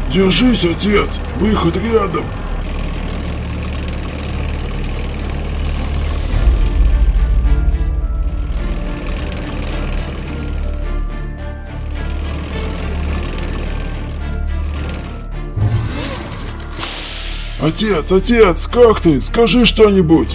Держись, отец! Выход рядом! Отец, как ты? Скажи что-нибудь!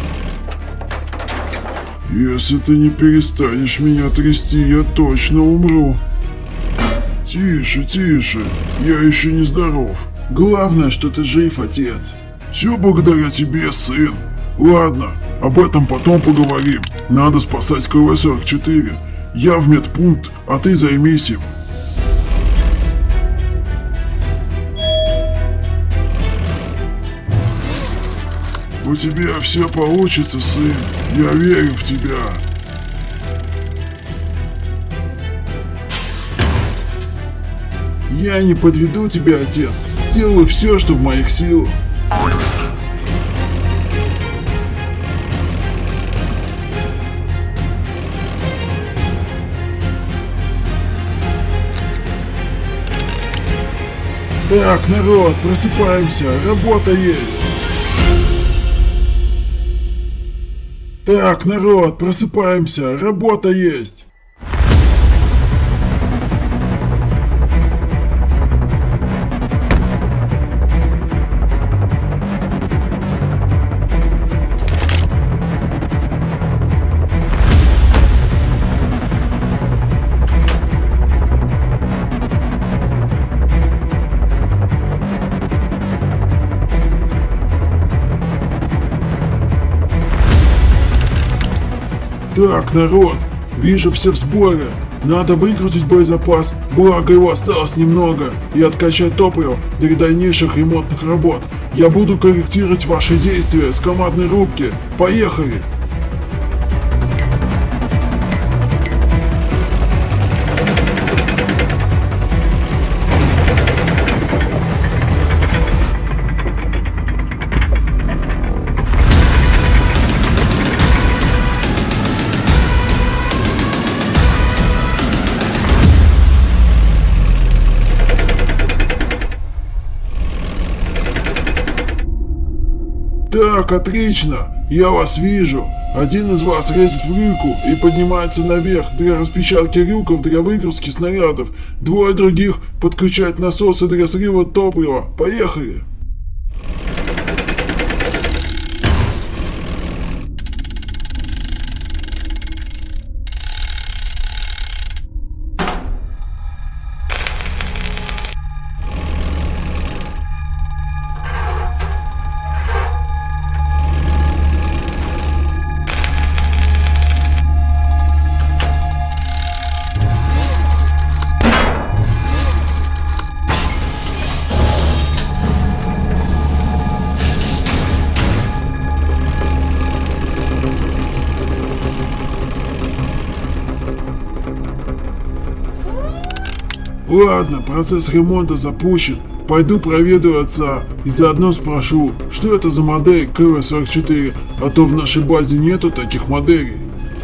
Если ты не перестанешь меня трясти, я точно умру. Тише, я еще не здоров. Главное, что ты жив, отец. Все благодаря тебе, сын. Ладно, об этом потом поговорим. Надо спасать КВ-44. Я в медпункт, а ты займись им. У тебя все получится, сын. Я верю в тебя. Я не подведу тебя, отец. Сделаю все, что в моих силах. Так, народ, просыпаемся. Работа есть. Так, народ, просыпаемся. Работа есть. Так, народ, вижу все в сборе. Надо выкрутить боезапас, благо его осталось немного, и откачать топливо для дальнейших ремонтных работ. Я буду корректировать ваши действия с командной рубки. Поехали! Так, отлично, я вас вижу. Один из вас лезет в люку и поднимается наверх для распечатки люков для выгрузки снарядов. Двое других подключают насосы для срыва топлива. Поехали! Ладно, процесс ремонта запущен. Пойду проведу отца и заодно спрошу, что это за модель КВ-44, а то в нашей базе нету таких моделей.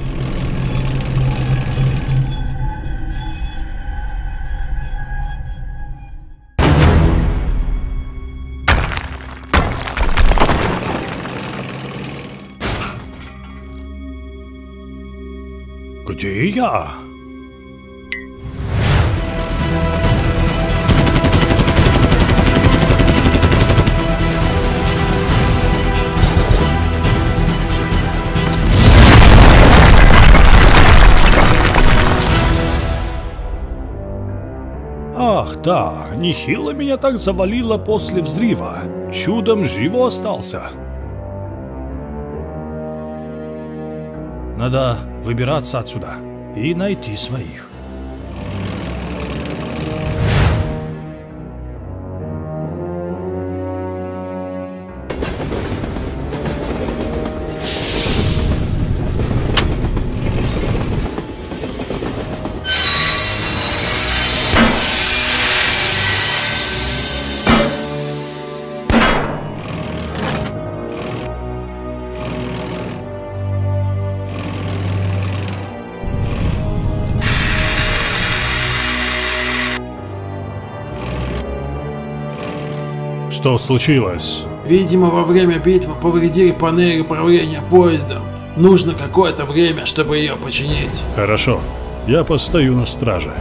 Где я? Ах, да, нехило меня так завалило после взрыва. Чудом живо остался. Надо выбираться отсюда и найти своих. Что случилось? Видимо, во время битвы повредили панель управления поездом. Нужно какое-то время, чтобы ее починить. Хорошо, я постою на страже.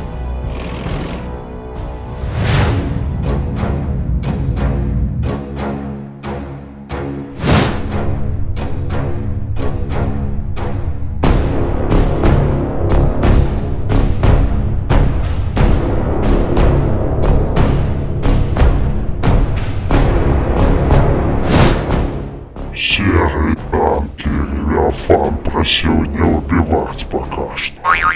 Серый танки Левиафан просил не убивать пока что.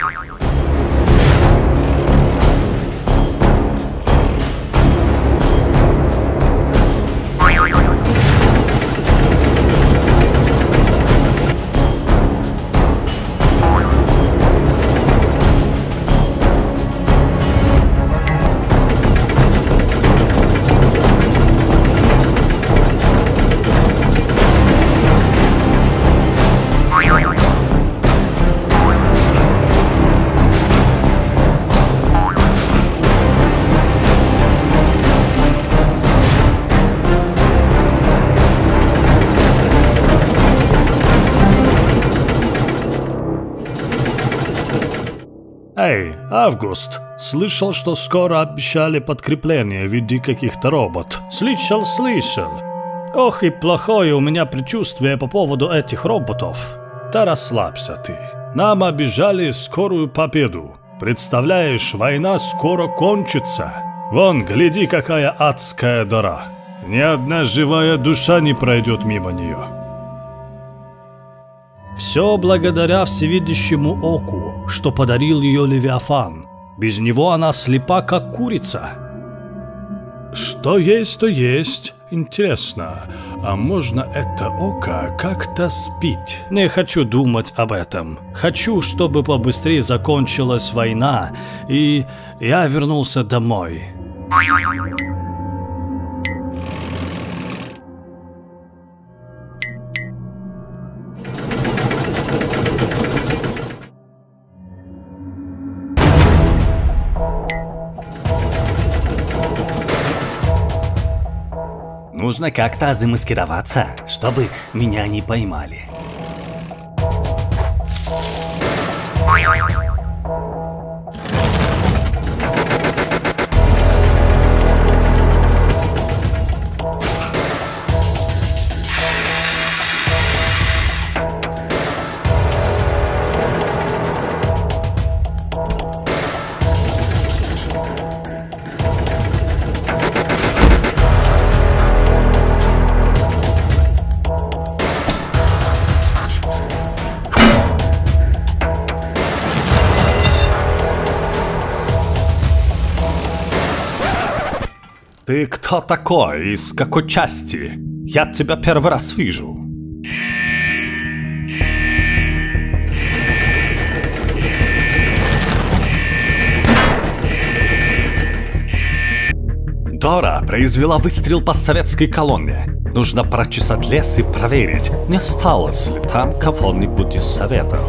Эй, Август, слышал, что скоро обещали подкрепление в виде каких-то робот. Слышал. Ох и плохое у меня предчувствие по поводу этих роботов. Да расслабься ты. Нам обещали скорую победу. Представляешь, война скоро кончится. Вон, гляди, какая адская дыра. Ни одна живая душа не пройдет мимо нее. Все благодаря всевидящему оку, что подарил ее Левиафан. Без него она слепа, как курица. Что есть, то есть. Интересно, а можно это око как-то спить? Не хочу думать об этом. Хочу, чтобы побыстрее закончилась война, и я вернулся домой. Нужно как-то замаскироваться, чтобы меня не поймали. Ты кто такой? Из какой части? Я тебя первый раз вижу. Дора произвела выстрел по советской колонне. Нужно прочесать лес и проверить, не осталось ли там кого-нибудь из советов.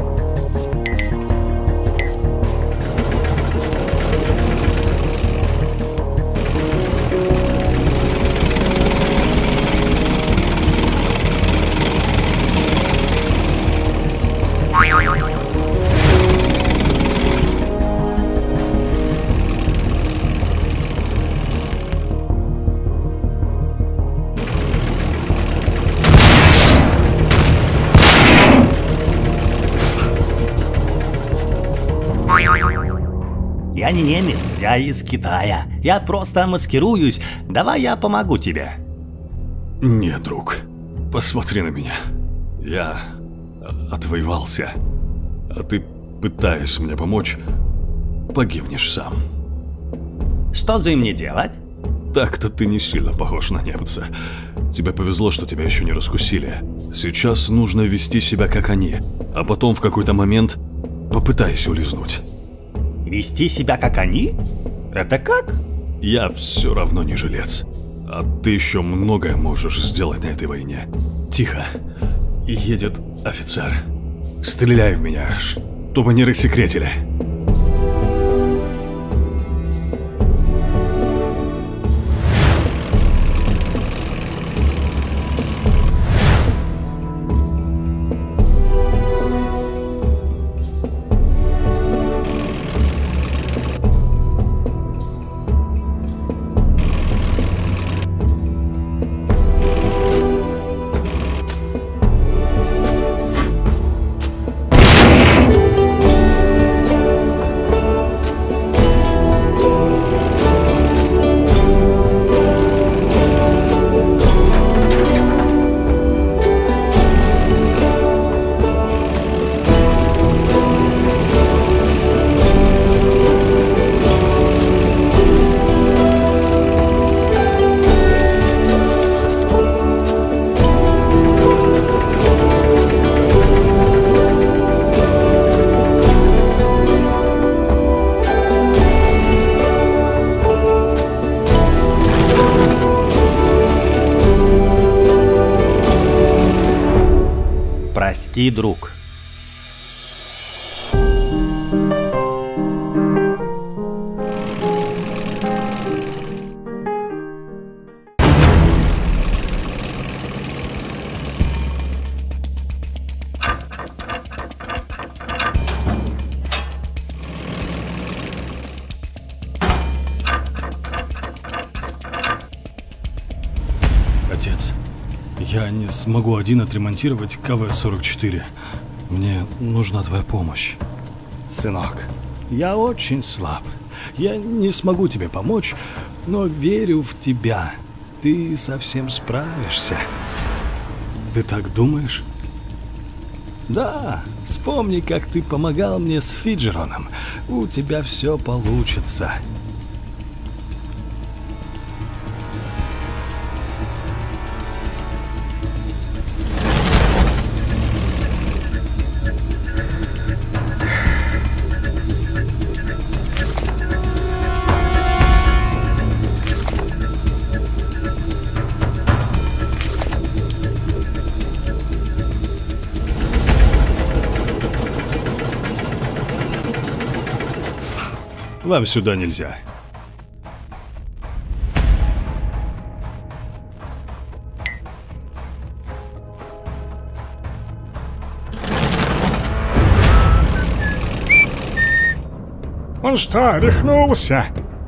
Я не немец, я из Китая. Я просто маскируюсь. Давай я помогу тебе. Нет, друг, посмотри на меня. Я отвоевался, а ты, пытаясь мне помочь, погибнешь сам. Что же мне делать? Так-то ты не сильно похож на немца. Тебе повезло, что тебя еще не раскусили. Сейчас нужно вести себя как они, а потом в какой-то момент попытайся улизнуть. Вести себя как они? Это как? Я все равно не жилец. А ты еще многое можешь сделать на этой войне. Тихо. Едет офицер. Стреляй в меня, чтобы не рассекретили. Прости, друг. Отец, я не смогу один отремонтировать КВ-44. Мне нужна твоя помощь. Сынок, я очень слаб. Я не смогу тебе помочь, но верю в тебя. Ты совсем справишься. Ты так думаешь? Да, вспомни, как ты помогал мне с Фиджероном. У тебя все получится. Вам сюда нельзя. Он что, рехнулся?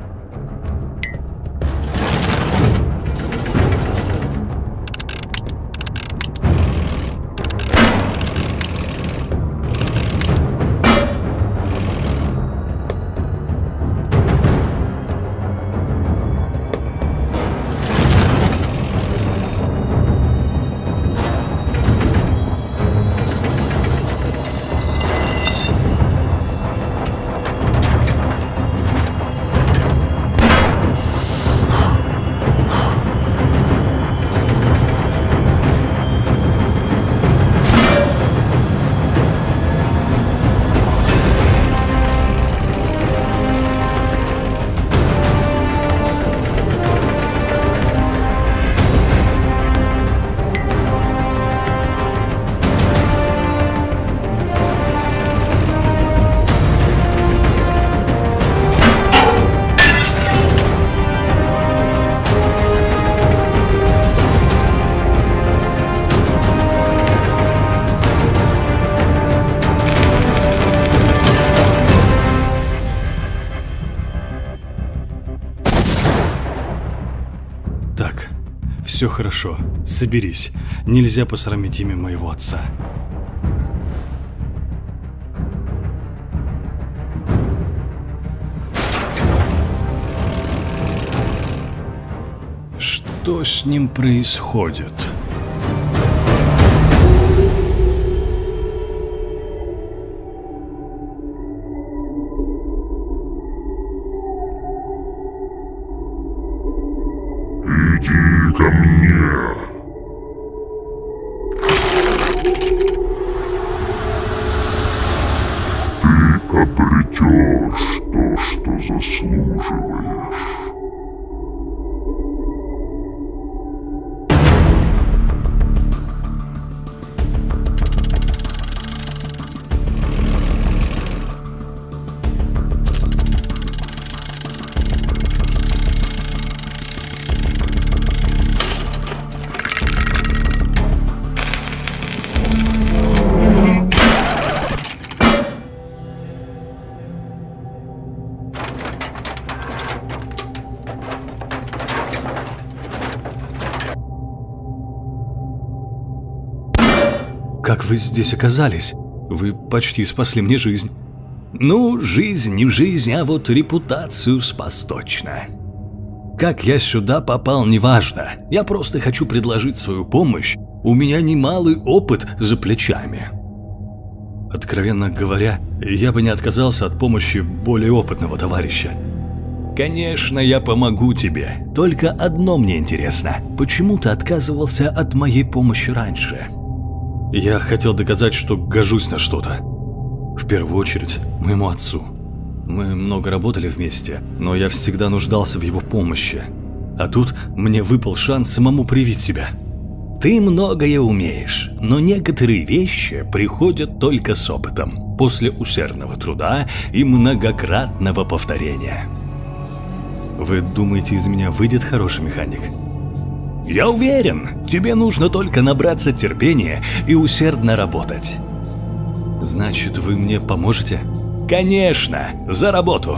Так, все хорошо. Соберись. Нельзя посрамить имя моего отца. Что с ним происходит? Иди ко мне. Ты обретешь то, что заслуживаешь. Как вы здесь оказались? Вы почти спасли мне жизнь. Ну, жизнь не жизнь, а вот репутацию спас точно. Как я сюда попал, неважно. Я просто хочу предложить свою помощь. У меня немалый опыт за плечами. Откровенно говоря, я бы не отказался от помощи более опытного товарища. Конечно, я помогу тебе. Только одно мне интересно. Почему ты отказывался от моей помощи раньше? Я хотел доказать, что гожусь на что-то. В первую очередь, моему отцу. Мы много работали вместе, но я всегда нуждался в его помощи. А тут мне выпал шанс самому проявить себя. Ты многое умеешь, но некоторые вещи приходят только с опытом, после усердного труда и многократного повторения. Вы думаете, из меня выйдет хороший механик? Я уверен, тебе нужно только набраться терпения и усердно работать. Значит, вы мне поможете? Конечно, за работу!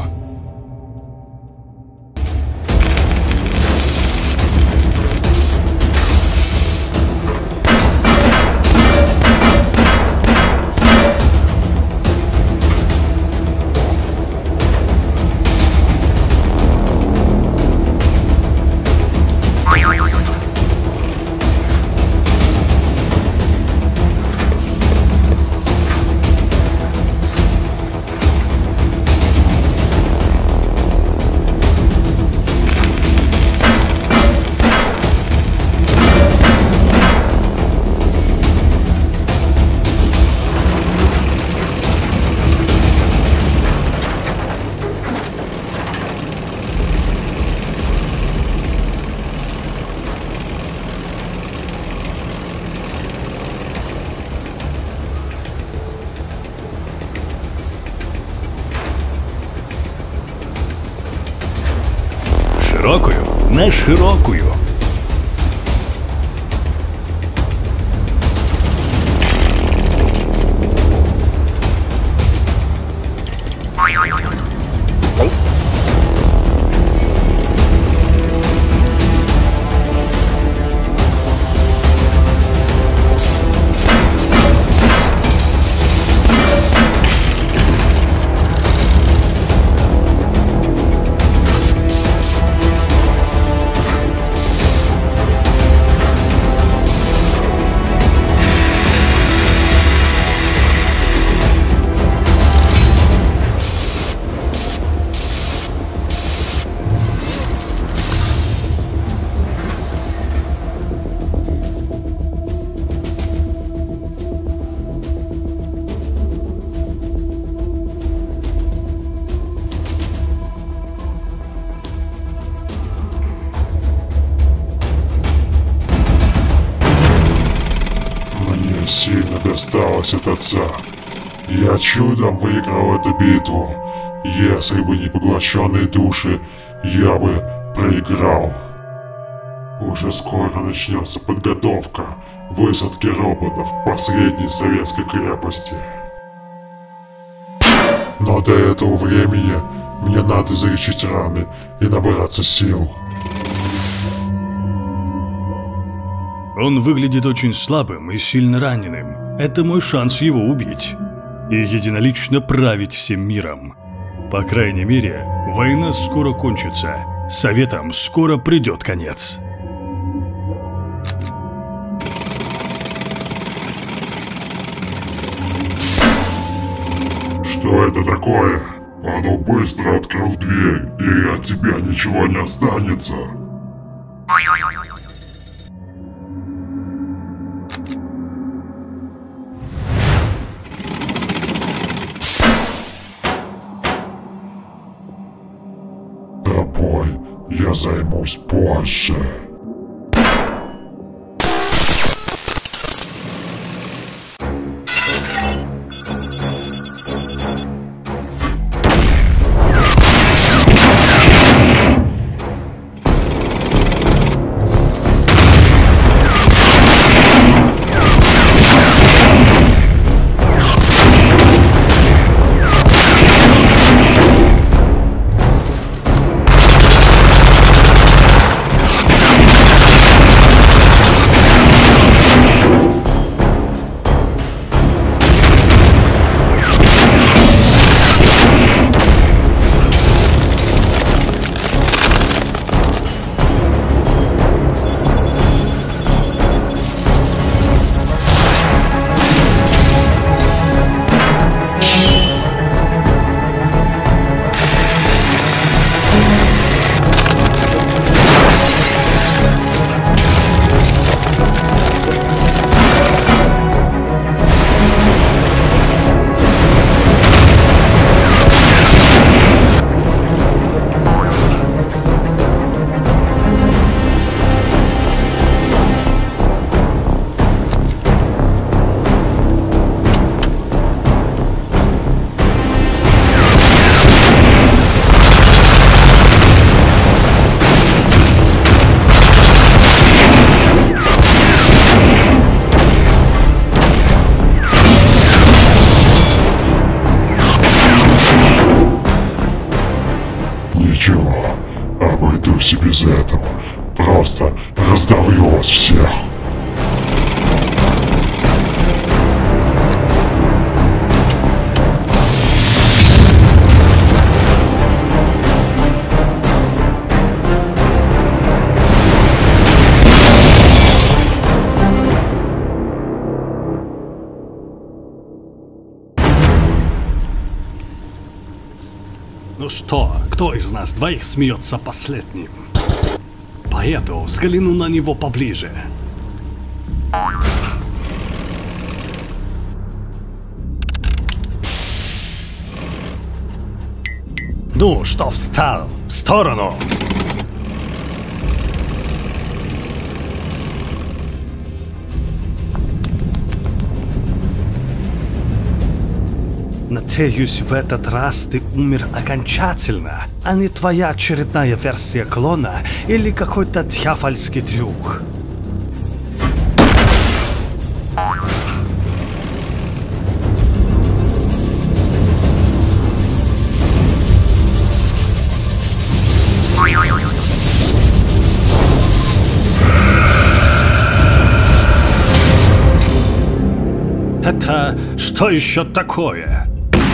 Широкую на широкую. Сильно досталось от отца. Я чудом выиграл эту битву. Если бы не поглощенные души, я бы проиграл. Уже скоро начнется подготовка высадки роботов в последней советской крепости. Но до этого времени мне надо залечить раны и набраться сил. Он выглядит очень слабым и сильно раненым. Это мой шанс его убить. И единолично править всем миром. По крайней мере, война скоро кончится. Советам скоро придет конец. Что это такое? А ну быстро открыл дверь, и от тебя ничего не останется. Тобой я займусь позже. обойдусь и без этого. Просто раздавлю вас всех. Ну что, кто из нас двоих смеется последним? Поеду, взгляну на него поближе. Ну, что встал? В сторону! Надеюсь, в этот раз ты умер окончательно, а не твоя очередная версия клона или какой-то дьявольский трюк. Это что еще такое?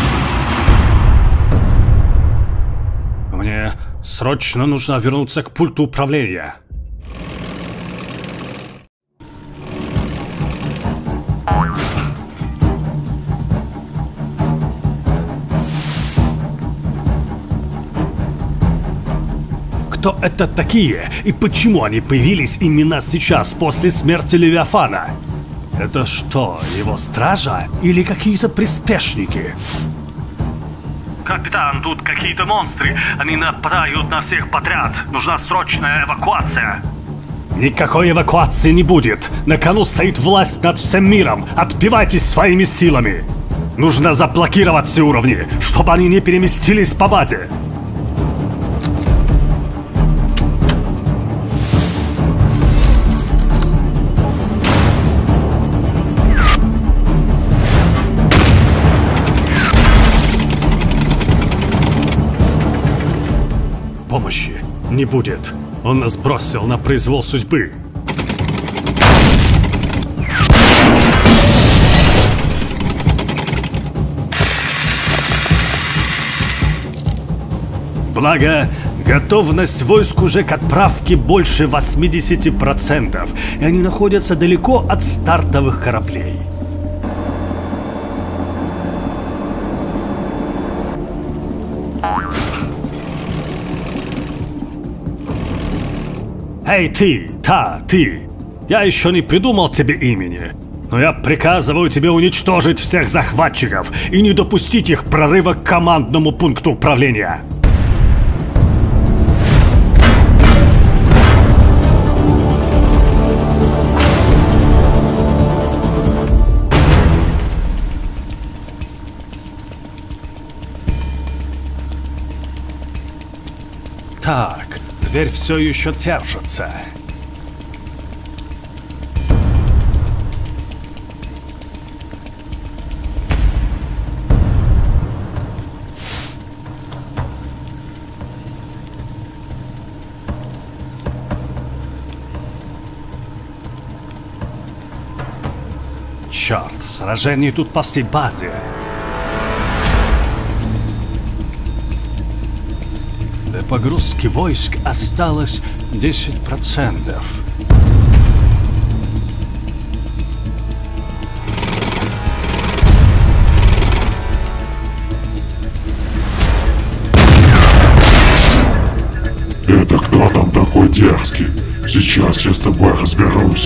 Мне срочно нужно вернуться к пульту управления. Кто это такие и почему они появились именно сейчас, после смерти Левиафана? Это что, его стража или какие-то приспешники? Капитан, тут какие-то монстры. Они нападают на всех подряд. Нужна срочная эвакуация. Никакой эвакуации не будет. На кону стоит власть над всем миром. Отбивайтесь своими силами. Нужно заблокировать все уровни, чтобы они не переместились по базе. Помощи не будет. Он нас бросил на произвол судьбы. Благо, готовность войск уже к отправке больше 80%, и они находятся далеко от стартовых кораблей. Эй, ты! Я еще не придумал тебе имени, но я приказываю тебе уничтожить всех захватчиков и не допустить их прорыва к командному пункту управления. Так, дверь все еще держится. Черт, сражение тут по всей базе. До погрузки войск осталось 10%. Это кто там такой дерзкий? Сейчас я с тобой разберусь.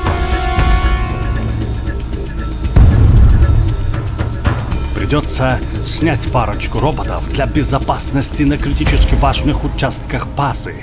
Придется снять парочку роботов для безопасности на критически важных участках базы.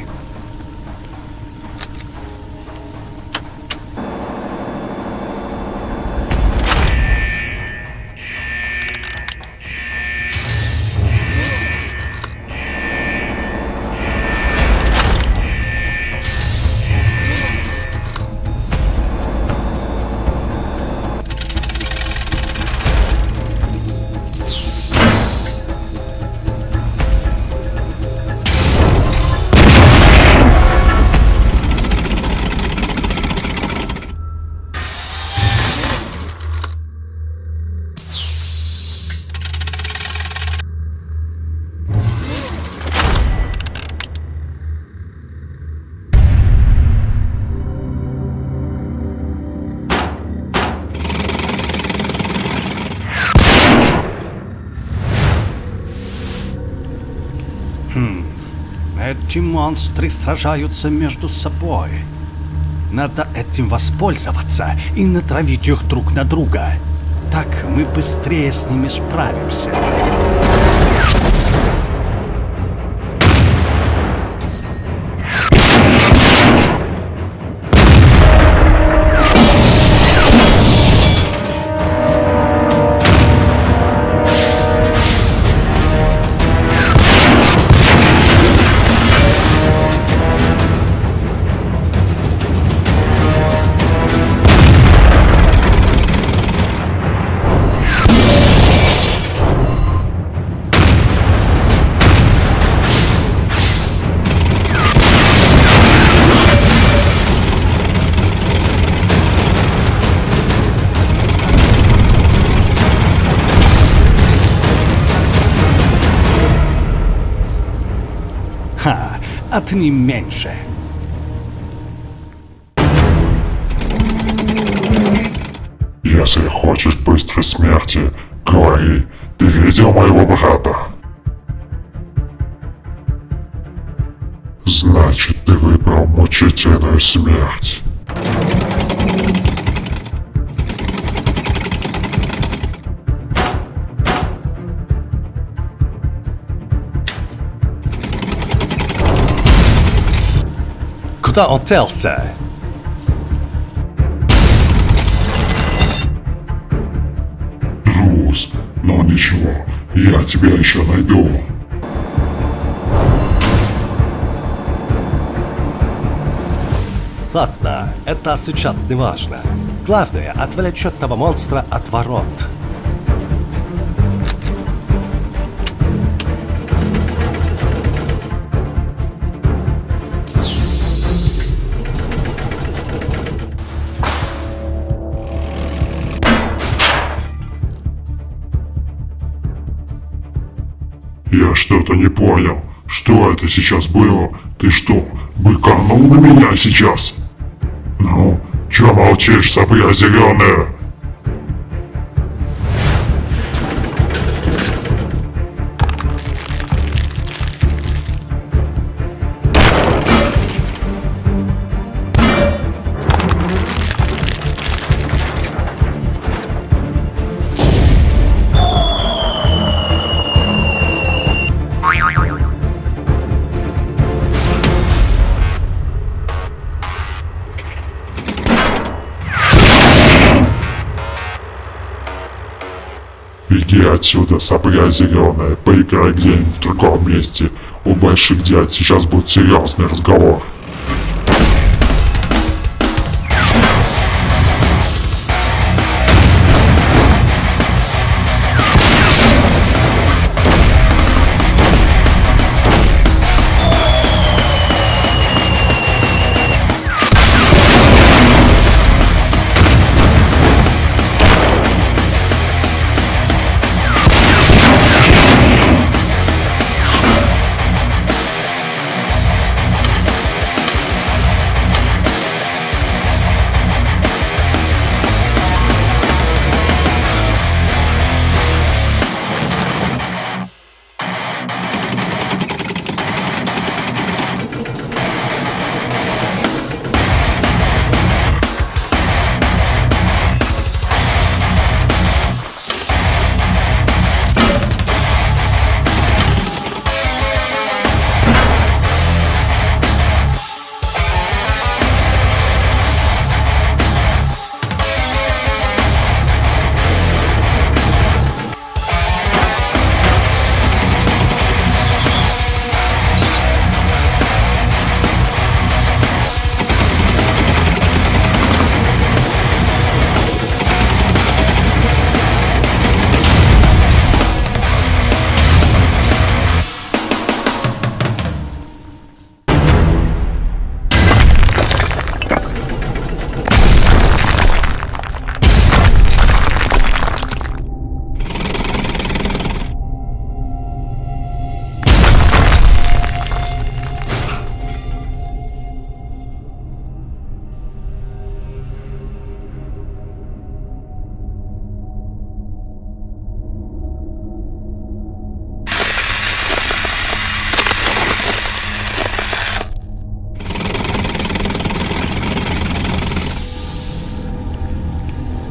Эти монстры сражаются между собой. Надо этим воспользоваться и натравить их друг на друга. Так мы быстрее с ними справимся. А ты не меньше. Если хочешь быстрой смерти, говори, ты видел моего брата? Значит, ты выбрал мучительную смерть. Куда он делся? Трус, но ничего, я тебя еще найду. Ладно, это сейчас не важно. Главное, отвлечь этого монстра от ворот. Я что-то не понял. Что это сейчас было? Ты что, быканул на меня сейчас? Ну, чё молчишь, сопля зеленая? Беги отсюда, сопля зеленая, поиграй где-нибудь в другом месте. У больших дядь сейчас будет серьезный разговор.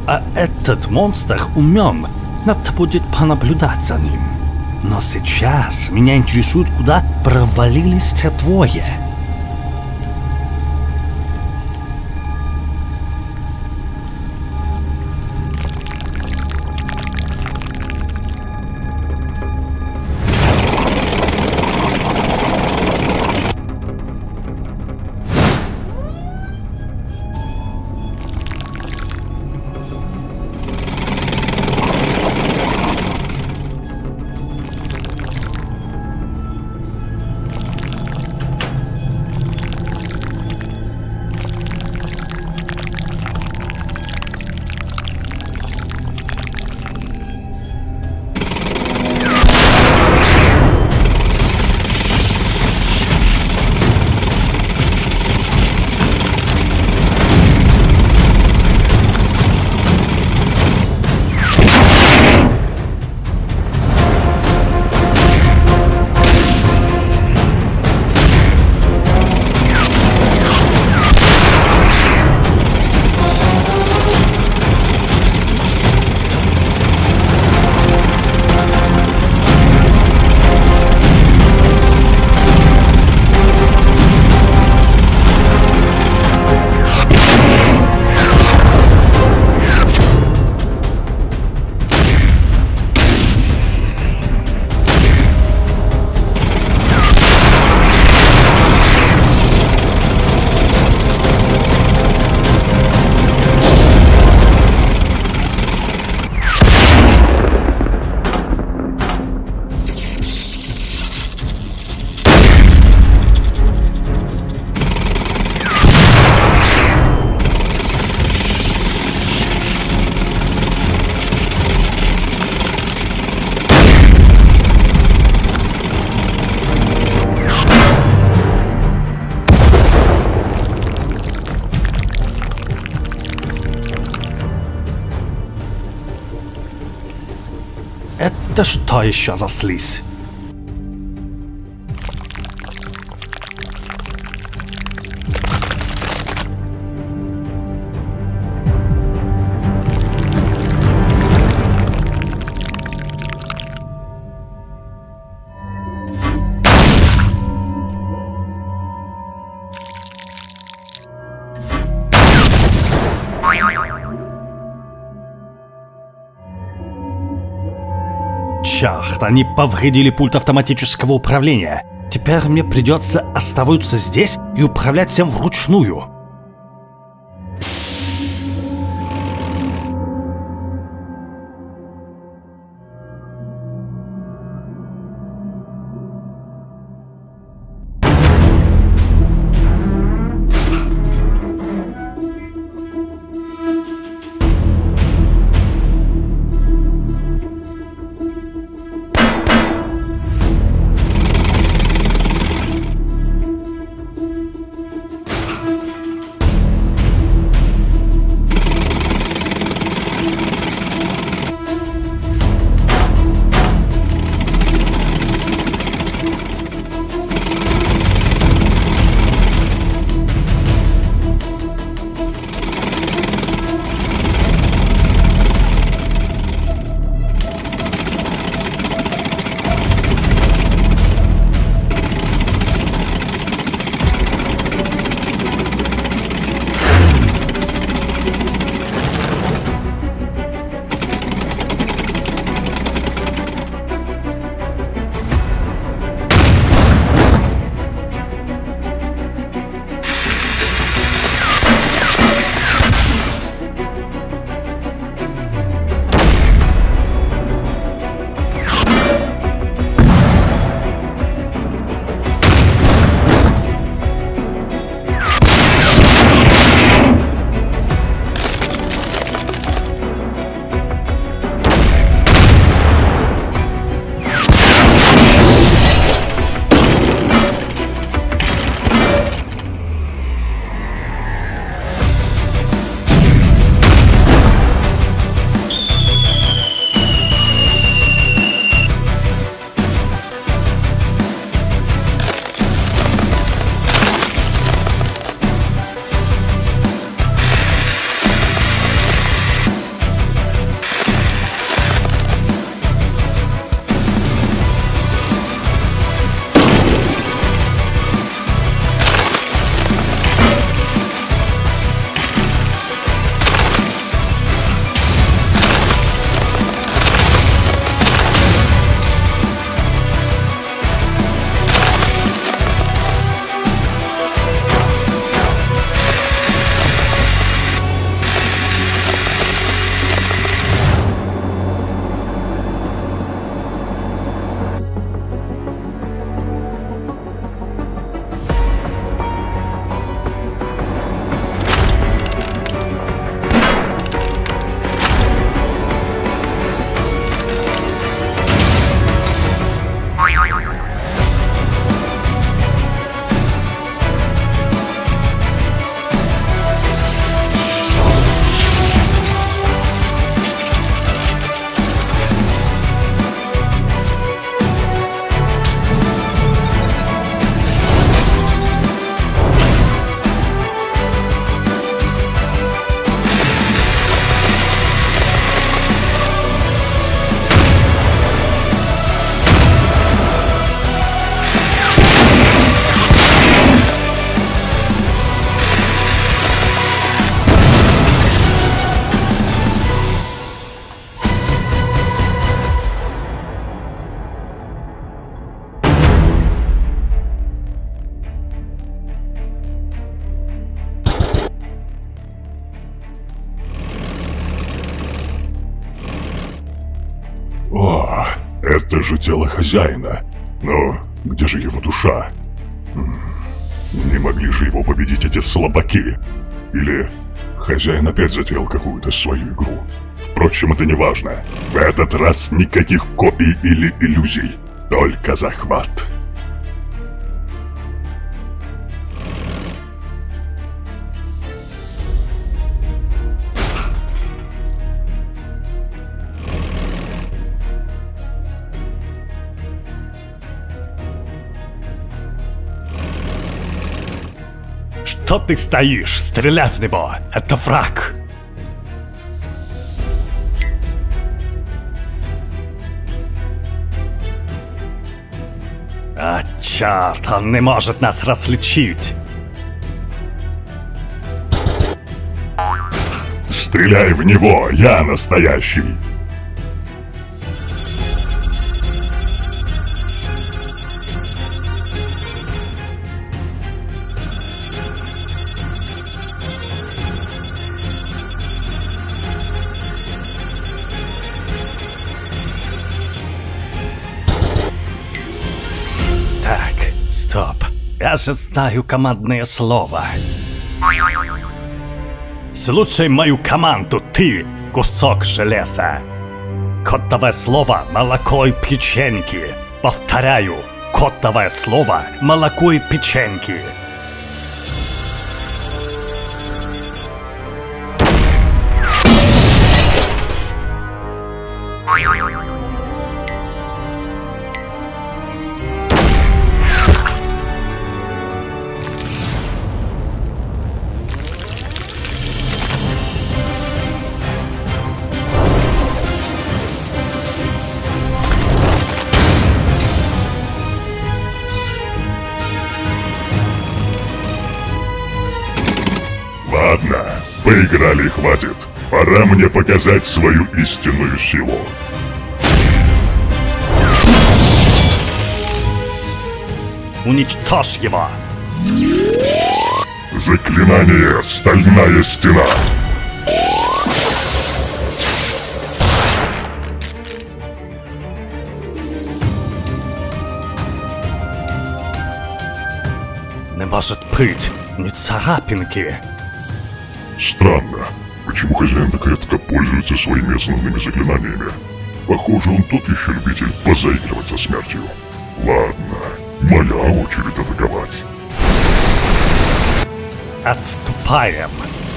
А этот монстр умен. Надо будет понаблюдать за ним. Но сейчас меня интересует, куда провалились те двое. Это что еще за слизь? Черт, они повредили пульт автоматического управления. Теперь мне придется оставаться здесь и управлять всем вручную. Это же тело хозяина. Но где же его душа? Не могли же его победить эти слабаки? Или хозяин опять затеял какую-то свою игру? Впрочем, это не важно. В этот раз никаких копий или иллюзий. Только захват. Что ты стоишь? Стреляй в него! Это враг! А, черт, он не может нас различить! Стреляй в него, я настоящий! Стоп, я же знаю командное слово. Слушай мою команду, ты, кусок железа. Кодовое слово «молоко и печеньки». Повторяю, кодовое слово «молоко и печеньки». Ладно, поиграли, хватит. Пора мне показать свою истинную силу. Уничтожь его! Заклинание «Стальная стена». Не может быть, ни царапинки. Странно, почему хозяин так редко пользуется своими основными заклинаниями? Похоже, он тот еще любитель позаигрывать со смертью. Ладно, моя очередь атаковать. Отступаем.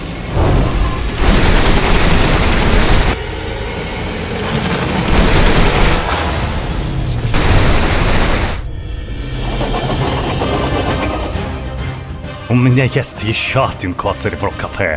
У меня есть еще один козырь в рукаве.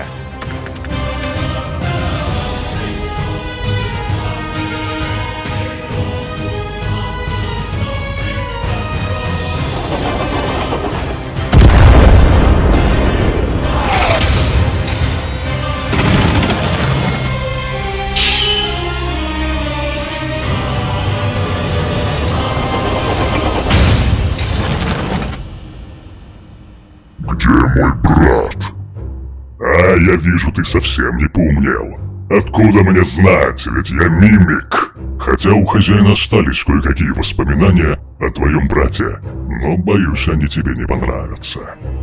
Где мой брат? А, я вижу, ты совсем не поумнел. Откуда мне знать, ведь я мимик. Хотя у хозяина остались кое-какие воспоминания о твоем брате, но, боюсь, они тебе не понравятся.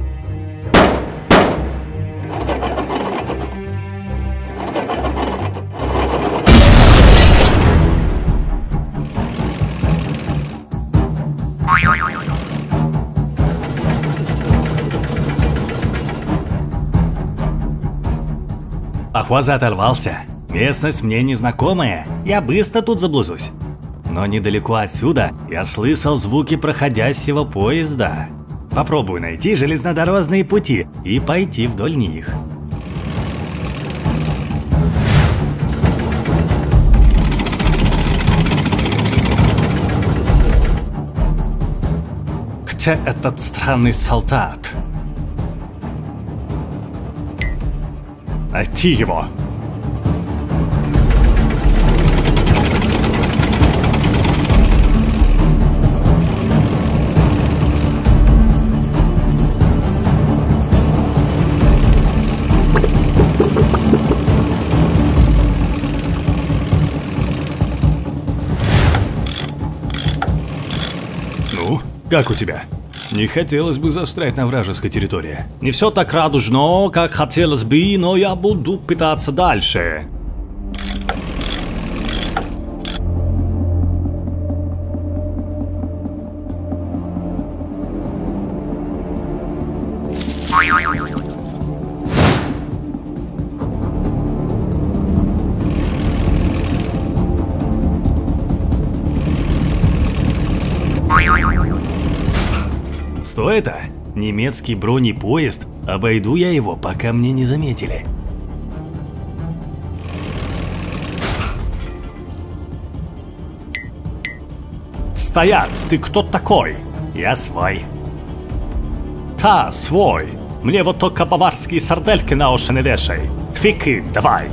Похоже, оторвался. Местность мне незнакомая, я быстро тут заблужусь. Но недалеко отсюда я слышал звуки проходящего поезда. Попробую найти железнодорожные пути и пойти вдоль них. Где этот странный солдат? Найти его! Как у тебя? Не хотелось бы застрять на вражеской территории. Не все так радужно, как хотелось бы, но я буду пытаться дальше. Что это? Немецкий бронепоезд? Обойду я его, пока мне не заметили. Стоять, ты кто такой? Я свой. Та, свой. Мне вот только баварские сардельки на уши не вешай. Твики, давай.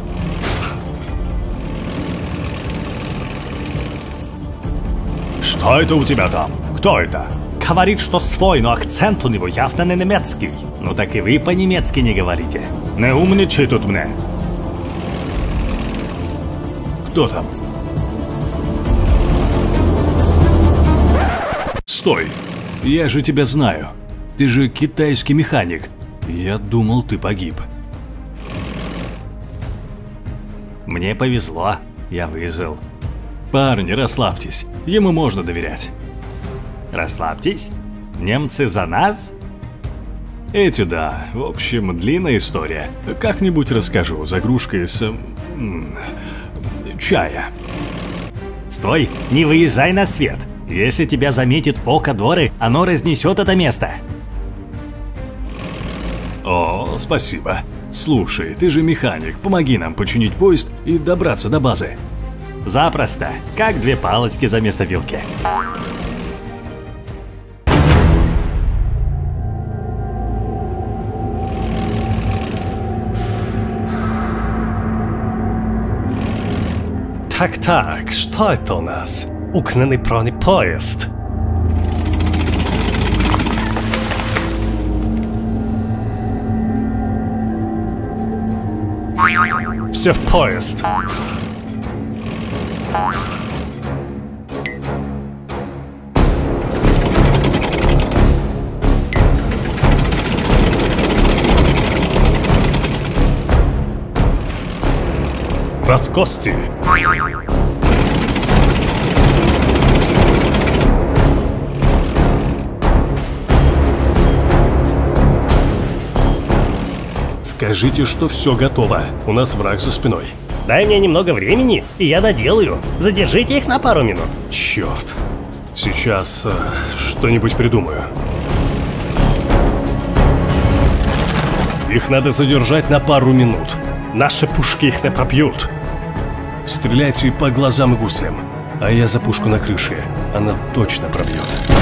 Что это у тебя там? Кто это? Говорит, что свой, но акцент у него явно не немецкий. Ну так и вы по-немецки не говорите. Не умничай тут мне. Кто там? Стой! Я же тебя знаю. Ты же китайский механик. Я думал, ты погиб. Мне повезло, я выжил. Парни, расслабьтесь. Ему можно доверять. Расслабьтесь. Немцы за нас? Эти да. В общем, длинная история. Как-нибудь расскажу. За кружкой с... чая. Стой, не выезжай на свет. Если тебя заметит око Доры, оно разнесет это место. О, спасибо. Слушай, ты же механик. Помоги нам починить поезд и добраться до базы. Запросто. Как две палочки за место вилки. Так, что это у нас? Угнанный бронепоезд. Все в поезд. Под кости. Скажите, что все готово. У нас враг за спиной. Дай мне немного времени, и я доделаю. Задержите их на пару минут. Черт. Сейчас что-нибудь придумаю. Их надо задержать на пару минут. Наши пушки их не пробьют. Стреляйте по глазам и гуслям. А я за пушку на крыше. Она точно пробьет.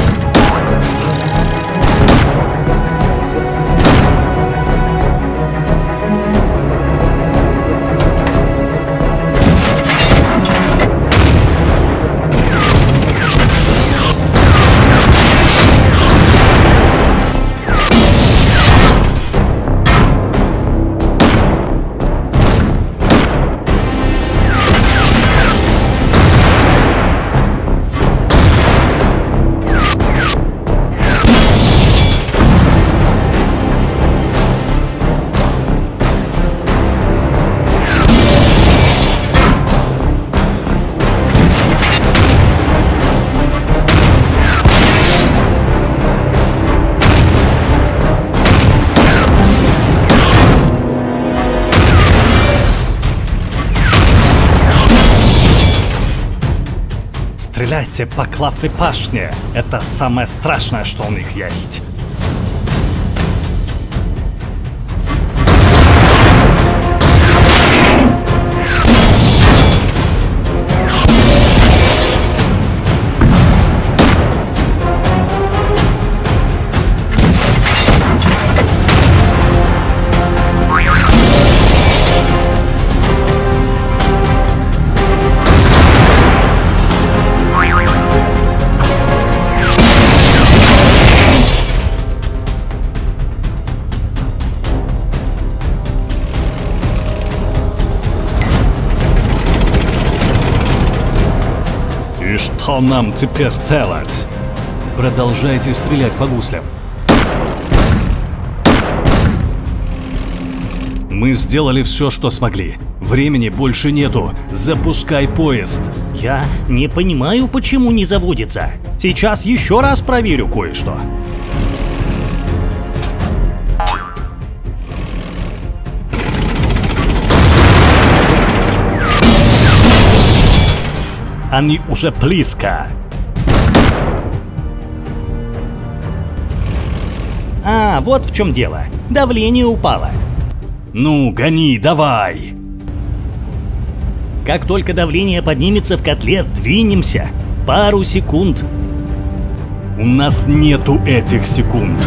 Стреляйте по клафной пашне. Это самое страшное, что у них есть. И что нам теперь делать? Продолжайте стрелять по гуслям. Мы сделали все, что смогли. Времени больше нету. Запускай поезд. Я не понимаю, почему не заводится. Сейчас еще раз проверю кое-что. Они уже близко. А, вот в чем дело. Давление упало. Ну, гони, давай. Как только давление поднимется в котле, двинемся. Пару секунд. У нас нету этих секунд.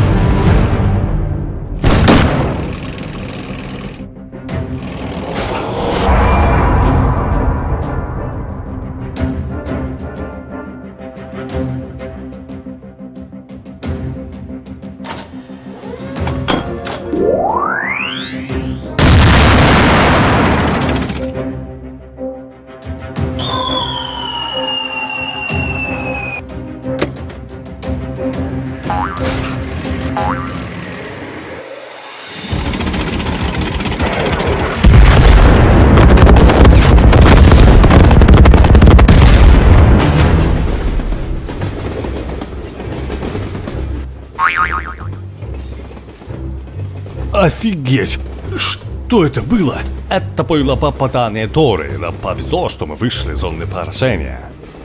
Офигеть! Что это было? Это было попадание Торы. Нам повезло, что мы вышли из зоны поражения.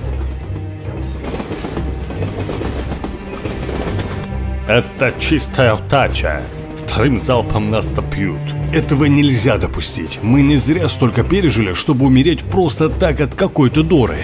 Это чистая удача. Вторым залпом нас добьют. Этого нельзя допустить. Мы не зря столько пережили, чтобы умереть просто так от какой-то Доры.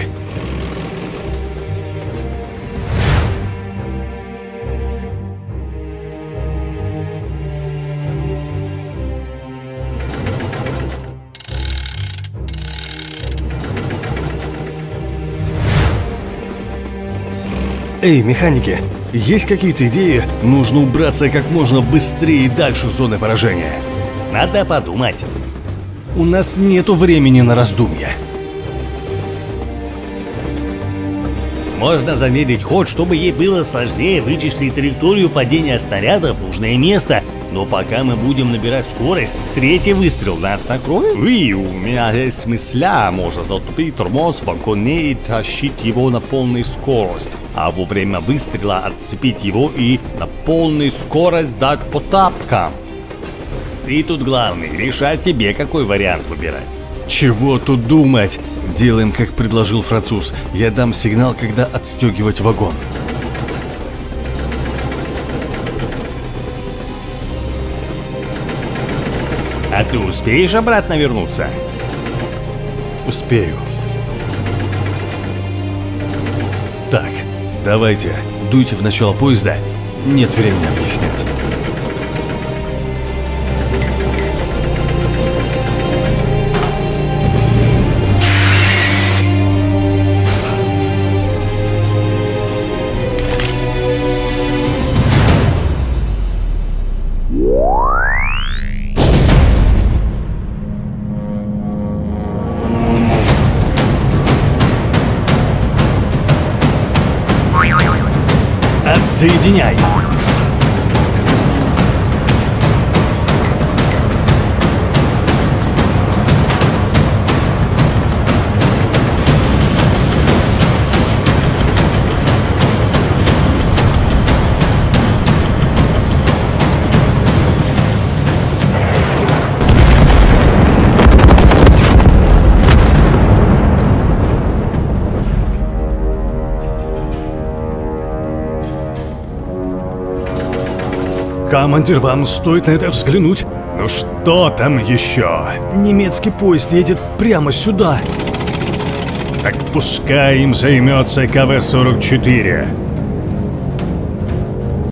Эй, механики, есть какие-то идеи? Нужно убраться как можно быстрее и дальше зоны поражения. Надо подумать. У нас нету времени на раздумья. Можно замедлить ход, чтобы ей было сложнее вычислить траекторию падения снаряда в нужное место. Но пока мы будем набирать скорость, третий выстрел нас накроет. Oui, у меня есть мысля, можно затупить тормоз в вагоне и тащить его на полную скорость. А во время выстрела отцепить его и на полную скорость дать по тапкам. Ты тут главный, решать тебе, какой вариант выбирать. Чего тут думать? Делаем, как предложил француз. Я дам сигнал, когда отстегивать вагон. А ты успеешь обратно вернуться? Успею. Так, давайте, дуйте в начало поезда. Нет времени объяснять. Отсоединяй! Командир, вам стоит на это взглянуть. Ну что там еще? Немецкий поезд едет прямо сюда. Так пускай им займется КВ-44.